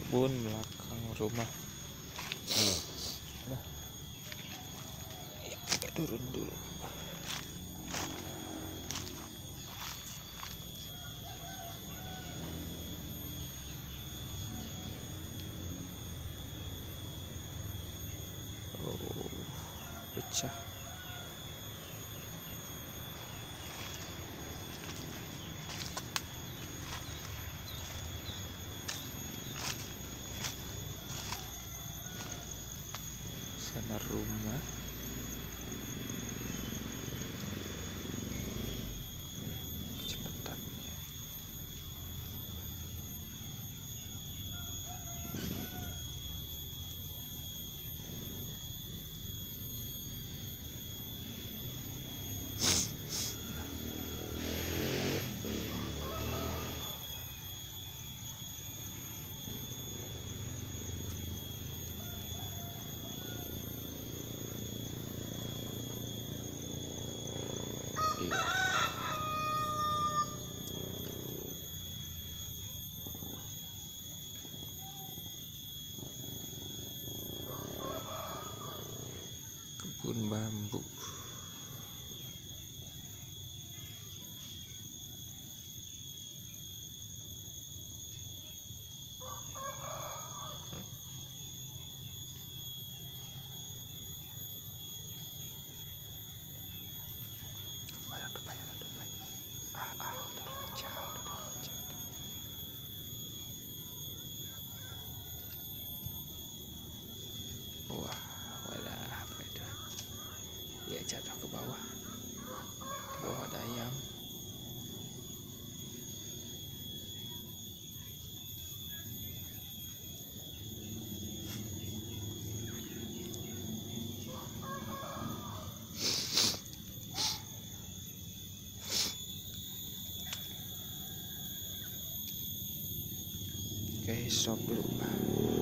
kebun belakang rumah. Nah, ya, turun dulu. Oh, pecah. Sana rumah. Kecepatan. Iya. Kebun bambu. Udah jauh. Wah, wadah apa itu? Dia jatuh ke bawah. Di bawah ada ayam. Oke, stop dulu.